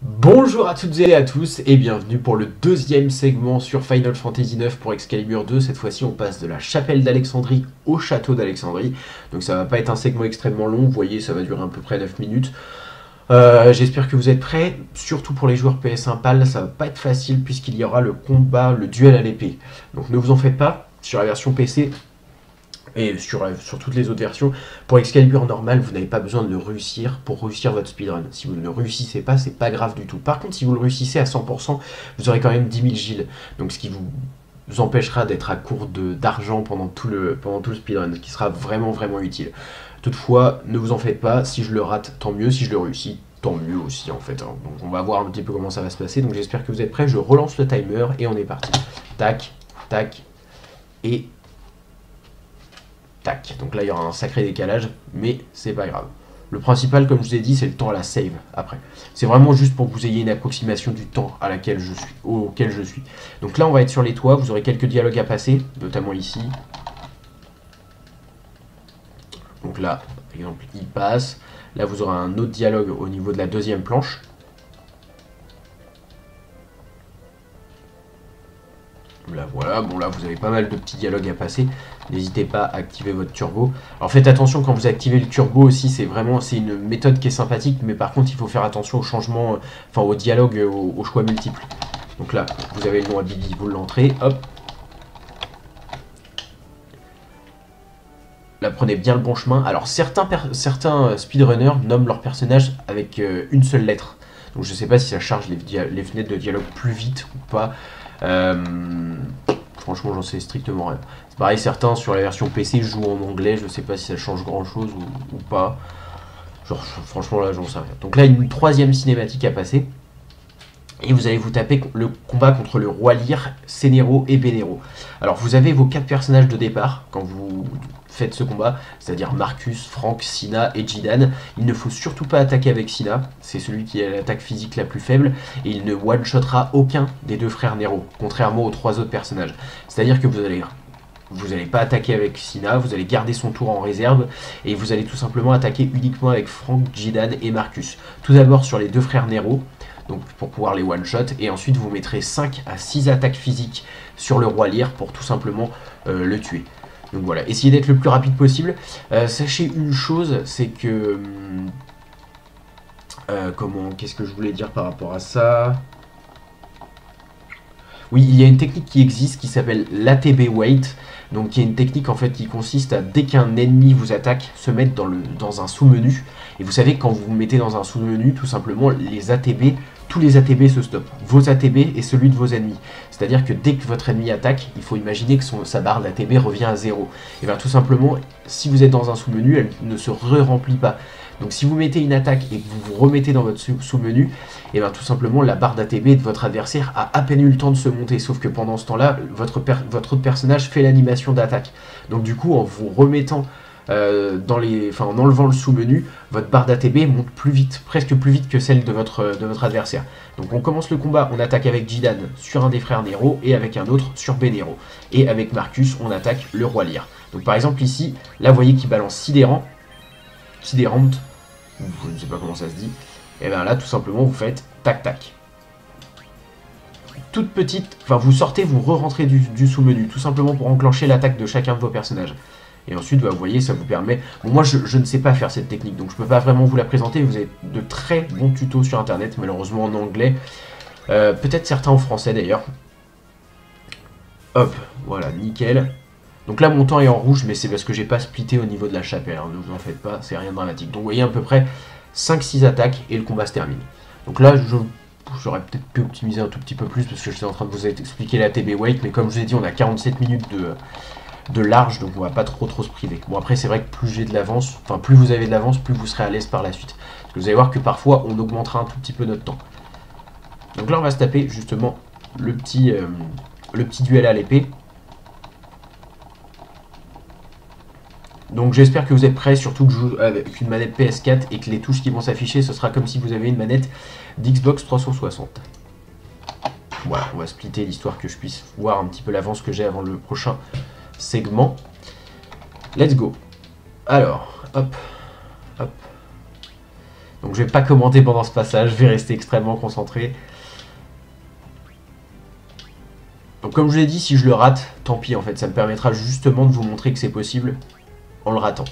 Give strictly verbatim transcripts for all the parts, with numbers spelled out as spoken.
Bonjour à toutes et à tous et bienvenue pour le deuxième segment sur Final Fantasy neuf pour Excalibur deux. Cette fois-ci on passe de la chapelle d'Alexandrie au château d'Alexandrie. Donc ça va pas être un segment extrêmement long, vous voyez ça va durer à peu près neuf minutes. Euh, J'espère que vous êtes prêts, surtout pour les joueurs P S un P A L, ça va pas être facile puisqu'il y aura le combat, le duel à l'épée. Donc ne vous en faites pas, sur la version P C et sur, sur toutes les autres versions, pour Excalibur normal, vous n'avez pas besoin de le réussir pour réussir votre speedrun. Si vous ne le réussissez pas, c'est pas grave du tout. Par contre, si vous le réussissez à cent pour cent, vous aurez quand même dix mille Gilles. Donc ce qui vous vous empêchera d'être à court d'argent pendant, tout le, pendant tout le speedrun, ce qui sera vraiment vraiment utile. Toutefois, ne vous en faites pas, si je le rate, tant mieux, si je le réussis, tant mieux aussi en fait. Donc on va voir un petit peu comment ça va se passer, donc j'espère que vous êtes prêts, je relance le timer et on est parti. Tac, tac, et tac. Donc là il y aura un sacré décalage, mais c'est pas grave. Le principal, comme je vous ai dit, c'est le temps à la save après. C'est vraiment juste pour que vous ayez une approximation du temps à laquelle je suis, auquel je suis. Donc là on va être sur les toits, vous aurez quelques dialogues à passer, notamment ici. Donc là, par exemple, il passe. Là, vous aurez un autre dialogue au niveau de la deuxième planche. Là, voilà. Bon, là, vous avez pas mal de petits dialogues à passer. N'hésitez pas à activer votre turbo. Alors, faites attention quand vous activez le turbo aussi. C'est vraiment, c'est une méthode qui est sympathique. Mais par contre, il faut faire attention au changement, enfin, au dialogue, au, au choix multiples. Donc là, vous avez le nom à Bibi, vous l'entrez. Hop. Là, prenez bien le bon chemin. Alors, certains, certains speedrunners nomment leur personnage avec euh, une seule lettre. Donc, je sais pas si ça charge les, les fenêtres de dialogue plus vite ou pas. Euh, franchement, j'en sais strictement rien. C'est pareil, certains sur la version P C jouent en anglais. Je sais pas si ça change grand chose ou, ou pas. Genre, franchement, là, j'en sais rien. Donc, là, une troisième cinématique à passer. Et vous allez vous taper le combat contre le roi Lyre, Sénéro et Bénéro. Alors vous avez vos quatre personnages de départ quand vous faites ce combat, c'est-à-dire Marcus, Franck, Sina et Jidan. Il ne faut surtout pas attaquer avec Sina, c'est celui qui a l'attaque physique la plus faible, et il ne one-shotera aucun des deux frères Nero, contrairement aux trois autres personnages. C'est-à-dire que vous allez... Vous n'allez pas attaquer avec Sina, vous allez garder son tour en réserve et vous allez tout simplement attaquer uniquement avec Franck, Jidan et Marcus. Tout d'abord sur les deux frères Nero, donc pour pouvoir les one-shot, et ensuite vous mettrez cinq à six attaques physiques sur le roi Lyre pour tout simplement euh, le tuer. Donc voilà, essayez d'être le plus rapide possible. Euh, sachez une chose, c'est que... Euh, comment... Qu'est-ce que je voulais dire par rapport à ça ? Oui, il y a une technique qui existe qui s'appelle l'A T B Wait. Donc qui est une technique en fait qui consiste à, dès qu'un ennemi vous attaque, se mettre dans, le, dans un sous-menu. Et vous savez, quand vous vous mettez dans un sous-menu, tout simplement, les A T B, tous les A T B se stoppent. Vos A T B et celui de vos ennemis. C'est-à-dire que dès que votre ennemi attaque, il faut imaginer que son, sa barre d'A T B revient à zéro. Et bien tout simplement, si vous êtes dans un sous-menu, elle ne se re-remplit pas. Donc si vous mettez une attaque et que vous vous remettez dans votre sous-menu, et bien tout simplement la barre d'A T B de votre adversaire a à peine eu le temps de se monter, sauf que pendant ce temps-là, votre, votre autre personnage fait l'animation d'attaque. Donc du coup, en vous remettant, euh, dans les, enfin en enlevant le sous-menu, votre barre d'A T B monte plus vite, presque plus vite que celle de votre, de votre adversaire. Donc on commence le combat, on attaque avec Jidan sur un des frères Nero et avec un autre sur Bénéro. Et avec Marcus, on attaque le roi Lyre. Donc par exemple ici, là vous voyez qu'il balance sidérant. Sidérante, je ne sais pas comment ça se dit, et bien là tout simplement vous faites tac tac. Toute petite, enfin vous sortez, vous re-rentrez du, du sous-menu, tout simplement pour enclencher l'attaque de chacun de vos personnages. Et ensuite bah, vous voyez ça vous permet, bon moi je, je ne sais pas faire cette technique donc je ne peux pas vraiment vous la présenter, vous avez de très bons tutos sur internet, malheureusement en anglais, euh, peut-être certains en français d'ailleurs. Hop, voilà, nickel. Donc là mon temps est en rouge, mais c'est parce que j'ai pas splitté au niveau de la chapelle, hein, ne vous en faites pas, c'est rien de dramatique. Donc vous voyez à peu près cinq six attaques et le combat se termine. Donc là j'aurais peut-être pu optimiser un tout petit peu plus parce que j'étais en train de vous expliquer la T B Wait, mais comme je vous ai dit on a quarante-sept minutes de, de large, donc on va pas trop trop se priver. Bon après c'est vrai que plus j'ai de l'avance, enfin plus vous avez de l'avance, plus vous serez à l'aise par la suite. Parce que vous allez voir que parfois on augmentera un tout petit peu notre temps. Donc là on va se taper justement le petit, euh, le petit duel à l'épée. Donc j'espère que vous êtes prêts, surtout que je joue avec une manette P S quatre et que les touches qui vont s'afficher, ce sera comme si vous avez une manette d'Xbox trois cent soixante. Voilà, on va splitter l'histoire que je puisse voir un petit peu l'avance que j'ai avant le prochain segment. Let's go. Alors, hop, hop. Donc je vais pas commenter pendant ce passage, je vais rester extrêmement concentré. Donc comme je l'ai dit, si je le rate, tant pis en fait, ça me permettra justement de vous montrer que c'est possible en le ratant.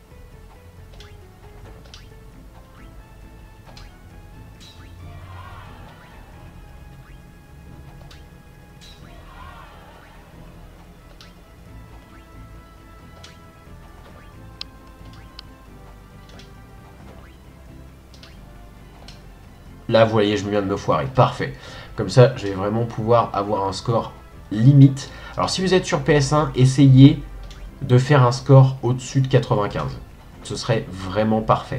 Là, vous voyez, je viens de me foirer. Parfait. Comme ça, je vais vraiment pouvoir avoir un score limite. Alors, si vous êtes sur P S un, essayez de faire un score au-dessus de quatre-vingt-quinze. Ce serait vraiment parfait.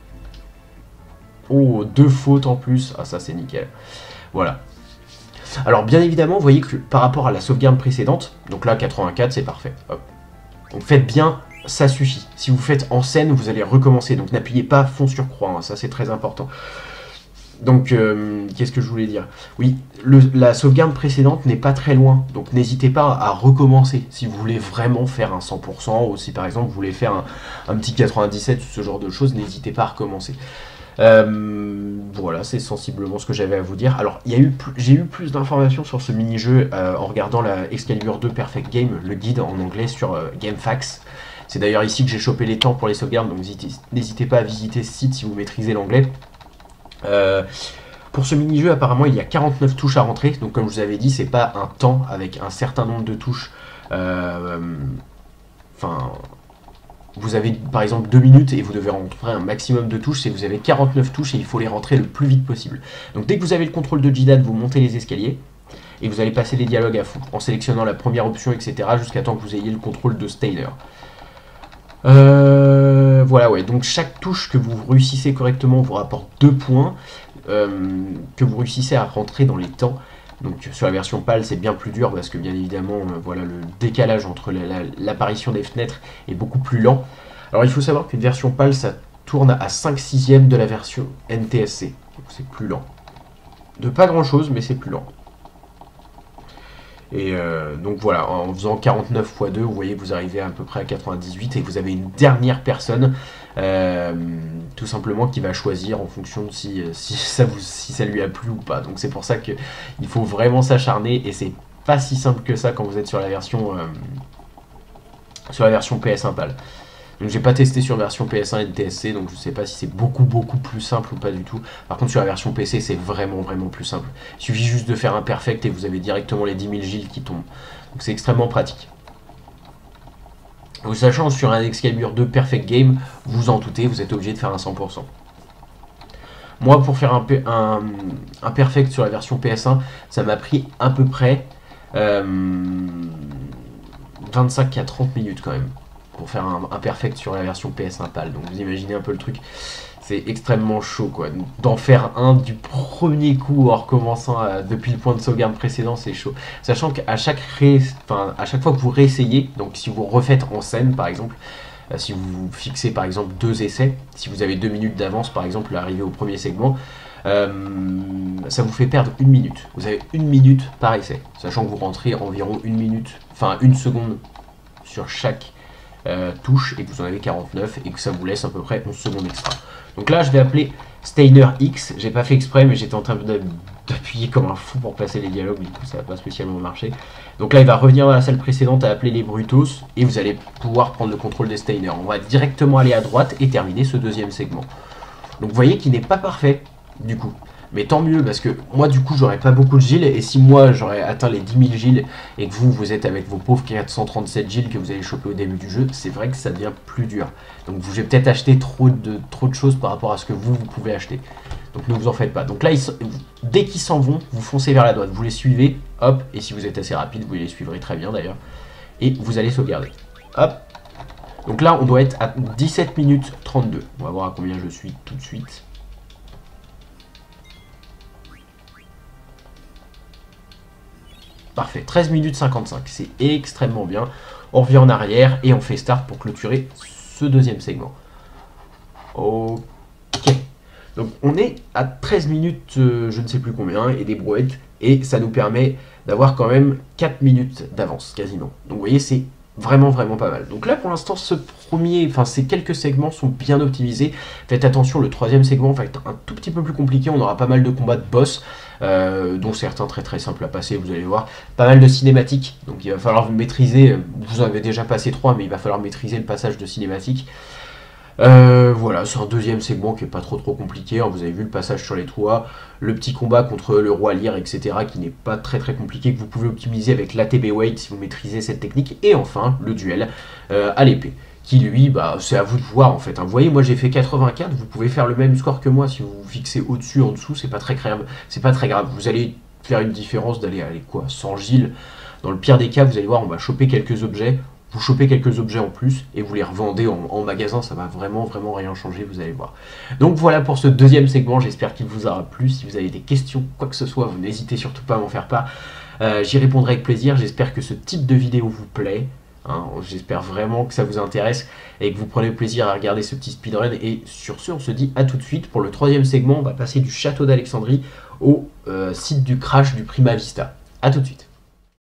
Oh, deux fautes en plus. Ah, ça, c'est nickel. Voilà. Alors, bien évidemment, vous voyez que par rapport à la sauvegarde précédente, donc là, quatre-vingt-quatre, c'est parfait. Hop. Donc, faites bien, ça suffit. Si vous faites en scène, vous allez recommencer. Donc, n'appuyez pas fond sur croix. Hein, ça, c'est très important. Donc, euh, qu'est-ce que je voulais dire? Oui, le, la sauvegarde précédente n'est pas très loin, donc n'hésitez pas à recommencer si vous voulez vraiment faire un cent pour cent, ou si par exemple vous voulez faire un, un petit quatre-vingt-dix-sept ou ce genre de choses, n'hésitez pas à recommencer. Euh, voilà, c'est sensiblement ce que j'avais à vous dire. Alors, j'ai eu plus d'informations sur ce mini-jeu euh, en regardant la Excalibur deux Perfect Game, le guide en anglais sur euh, GameFAQs. C'est d'ailleurs ici que j'ai chopé les temps pour les sauvegardes, donc n'hésitez pas à visiter ce site si vous maîtrisez l'anglais. Euh, pour ce mini-jeu, apparemment, il y a quarante-neuf touches à rentrer. Donc, comme je vous avais dit, c'est pas un temps avec un certain nombre de touches. Euh, enfin, vous avez par exemple deux minutes et vous devez rentrer un maximum de touches. Et vous avez quarante-neuf touches et il faut les rentrer le plus vite possible. Donc, dès que vous avez le contrôle de Jidad, vous montez les escaliers et vous allez passer les dialogues à fond en sélectionnant la première option, et cetera jusqu'à temps que vous ayez le contrôle de Steiner. Euh, voilà, ouais, donc chaque touche que vous réussissez correctement vous rapporte deux points, euh, que vous réussissez à rentrer dans les temps. Donc sur la version PAL, c'est bien plus dur parce que bien évidemment, euh, voilà, le décalage entre l'apparition la, la, des fenêtres est beaucoup plus lent. Alors il faut savoir qu'une version PAL, ça tourne à cinq sixièmes de la version N T S C, donc c'est plus lent. De pas grand chose, mais c'est plus lent. Et euh, donc voilà, en faisant quarante-neuf fois deux, vous voyez que vous arrivez à, à peu près à quatre-vingt-dix-huit et vous avez une dernière personne, euh, tout simplement, qui va choisir en fonction de si, si, ça, vous, si ça lui a plu ou pas. Donc c'est pour ça qu'il faut vraiment s'acharner et c'est pas si simple que ça quand vous êtes sur la version, euh, sur la version P S un PAL. Donc j'ai pas testé sur version P S un et N T S C, donc je sais pas si c'est beaucoup beaucoup plus simple ou pas du tout. Par contre sur la version P C c'est vraiment vraiment plus simple. Il suffit juste de faire un perfect et vous avez directement les dix mille Gilles qui tombent. Donc c'est extrêmement pratique. Donc sachant sur un Excalibur deux Perfect Game, vous en doutez, vous êtes obligé de faire un cent pour cent. Moi pour faire un, un, un perfect sur la version P S un, ça m'a pris à peu près euh, vingt-cinq à trente minutes quand même. Pour faire un, un perfect sur la version P S un PAL. Donc vous imaginez un peu le truc. C'est extrêmement chaud quoi. D'en faire un du premier coup en recommençant à, depuis le point de sauvegarde précédent, c'est chaud. Sachant qu'à chaque, ré, enfin, à chaque fois que vous réessayez, donc si vous refaites en scène par exemple, euh, si vous fixez par exemple deux essais, si vous avez deux minutes d'avance par exemple à arriver au premier segment, euh, ça vous fait perdre une minute. Vous avez une minute par essai. Sachant que vous rentrez environ une minute, enfin une seconde sur chaque Euh, touche et que vous en avez quarante-neuf et que ça vous laisse à peu près onze secondes extra. Donc là je vais appeler Steiner X, j'ai pas fait exprès mais j'étais en train d'appuyer comme un fou pour passer les dialogues, du coup ça va pas spécialement marcher. Donc là il va revenir dans la salle précédente à appeler les Brutos et vous allez pouvoir prendre le contrôle des Steiner. On va directement aller à droite et terminer ce deuxième segment. Donc vous voyez qu'il n'est pas parfait du coup. Mais tant mieux, parce que moi, du coup, j'aurais pas beaucoup de Gilles. Et si moi, j'aurais atteint les dix mille Gilles et que vous, vous êtes avec vos pauvres quatre cent trente-sept Gilles que vous allez choper au début du jeu, c'est vrai que ça devient plus dur. Donc, vous avez peut-être acheté trop de, trop de choses par rapport à ce que vous, vous pouvez acheter. Donc, ne vous en faites pas. Donc là, ils, dès qu'ils s'en vont, vous foncez vers la droite. Vous les suivez, hop. Et si vous êtes assez rapide, vous les suivrez très bien, d'ailleurs. Et vous allez sauvegarder. Hop. Donc là, on doit être à dix-sept minutes trente-deux. On va voir à combien je suis tout de suite. Parfait, treize minutes cinquante-cinq, c'est extrêmement bien. On revient en arrière et on fait start pour clôturer ce deuxième segment. Ok. Donc on est à treize minutes, euh, je ne sais plus combien, et des brouettes. Et ça nous permet d'avoir quand même quatre minutes d'avance, quasiment. Donc vous voyez, c'est Vraiment, vraiment pas mal. Donc là, pour l'instant, ce premier, enfin ces quelques segments sont bien optimisés. Faites attention, le troisième segment va être un tout petit peu plus compliqué. On aura pas mal de combats de boss, euh, dont certains très très simples à passer, vous allez voir. Pas mal de cinématiques, donc il va falloir vous maîtriser. Vous en avez déjà passé trois, mais il va falloir maîtriser le passage de cinématiques. Euh, voilà, c'est un deuxième segment qui est pas trop trop compliqué, hein. Vous avez vu le passage sur les toits, le petit combat contre le roi Lyre, et cetera, qui n'est pas très très compliqué, que vous pouvez optimiser avec l'A T B Weight si vous maîtrisez cette technique. Et enfin, le duel euh, à l'épée, qui lui, bah, c'est à vous de voir en fait, hein. Vous voyez, moi j'ai fait quatre-vingt-quatre, vous pouvez faire le même score que moi si vous vous fixez au-dessus, en dessous, c'est pas très grave, c'est pas très grave. Vous allez faire une différence d'aller, aller quoi, sans Gilles. Dans le pire des cas, vous allez voir, on va choper quelques objets. Vous chopez quelques objets en plus et vous les revendez en, en magasin, ça va vraiment vraiment rien changer, vous allez voir. Donc voilà pour ce deuxième segment, j'espère qu'il vous aura plu. Si vous avez des questions, quoi que ce soit, vous n'hésitez surtout pas à m'en faire part. Euh, J'y répondrai avec plaisir, j'espère que ce type de vidéo vous plaît. Hein, j'espère vraiment que ça vous intéresse et que vous prenez plaisir à regarder ce petit speedrun. Et sur ce, on se dit à tout de suite. Pour le troisième segment, on va passer du château d'Alexandrie au euh, site du crash du Prima Vista. A tout de suite.